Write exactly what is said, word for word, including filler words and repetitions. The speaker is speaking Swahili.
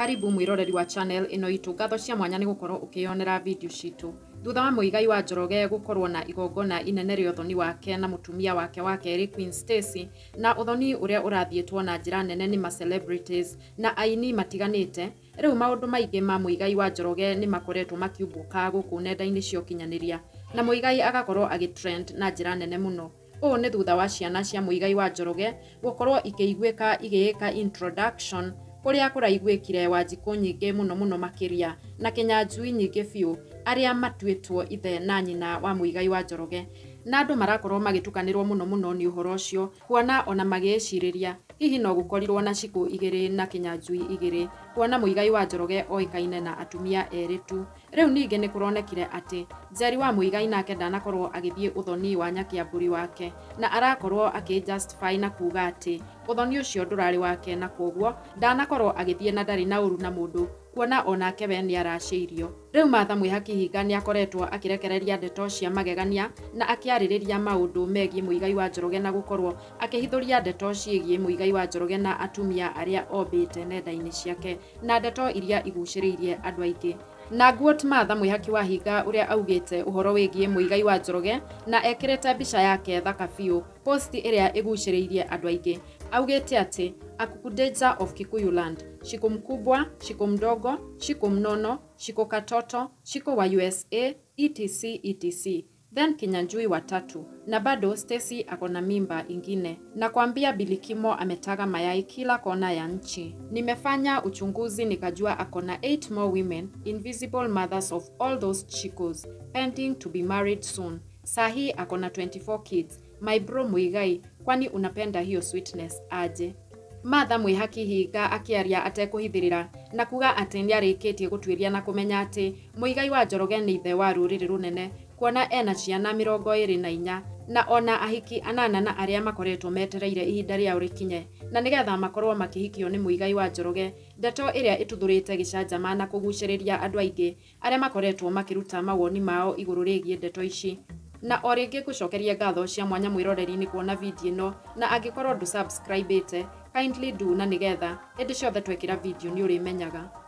Karibu mwiroreri wa channel ino itu ngatho cia mwanya ni gukorwo ukionera video citu. Thutha wa Muigai wa Njoroge gukorwo na igongona inene ria uthoni wake na mutumia wake wa keri Queen Stacy na uthoni uria urathietwo na njira nene ni ma celebrities na aini matiganite, riu maundu maingi ma Muigai wa Njoroge ni makoretwo makiumbuka guku nenda-ini cia ukinyanĩria na Muigai agakorwo agitrend na njira nene muno. O ni thutha wa ciana cia Muigai wa Njoroge gukorwo ikĩiguĩka igĩĩka introduction kuria kuraiguĩkire Wanjikũ nyingĩ muno muno makiria na Kinyanjui nyingĩ biũ aria matuĩtwo ithe na nyina wa Muigai wa Njoroge, na andu marakorwo magitukanirwo muno muno ni uhoro ucio, kuona ona magĩcirĩria hihi no gukorirwo na Cikũ igĩrĩ na Kinyanjui igĩrĩ, kuona Muigai wa Njoroge oikaine na atumia erĩ tu. Riu ningĩ ni kuronekire ati Njeri wa Muigai nake ndanakorwo agithie uthoni wa Nyakiambũri wake na arakorwo akijustify na kuga ati uthoni ucio ndurari wake na koguo ndanakorwo agithie na ndari na uru na mundu, kuona onake we ni aracĩirio. Riu Martha Mwihaki Hinga ni akoretwo akirekereria ndeto cia magegania na akiarĩrĩria maundu megie Muigai wa Njoroge na gukorwo akihithuria ndeto ciĩgie Muigai wa Njoroge na atumia aria ombĩte nenda-ini ciake na ndeto iria igucĩrĩirie andu aingĩ. Na Nguot Martha Mwihaki wa Hinga uria augite uhoro wigie Muigai wa Njoroge na ekirite mbica yake thaka biũ, post iria igucĩrĩirie andu aingĩ, augite ati Akuku Danger of Kikuyuland, Cikũ mkubwa, Cikũ mdogo, Cikũ mnono, Cikũ katoto, Cikũ wa U S A, etc etc. Then Kinyanjui watatu na bado Stacy akona mimba ingine na kwambia Bilikimo ametaga mayai kila kona ya nchi. Nimefanya uchunguzi nikajua akona eight more women, invisible mothers of all those chicos, pending to be married soon. Sahi akona twenty-four kids. My bro Muigai, kwani unapenda hiyo sweetness aje? Martha Mwihaki Hinga akiaria atekuhithirira na kuga ati niarĩkĩtie gũtuĩria na kumenya ati Muigai wa Njoroge ni ithe wa rũrĩrĩ runene, kuona ena ciana mĩrongo ĩrĩ na inya na ona ahiki anana na aria makoretwo metereire ihinda rĩao rĩkinye na nigetha makorwo makihikio ni Muigai wa Njoroge, ndeto iria ituthurite gicanjama na kugucĩrĩria andu aingĩ aria makoretwo makiruta mawoni mao iguru rĩgie ndeto ici. Na o rĩngĩ gucokeria ngatho cia mwanya mwiroreri ni kuona video ino, na angikorwo ndu subscribe ite kindly do na nigetha hĩndĩ ciothe twekĩra video ni ũrĩmenyaga.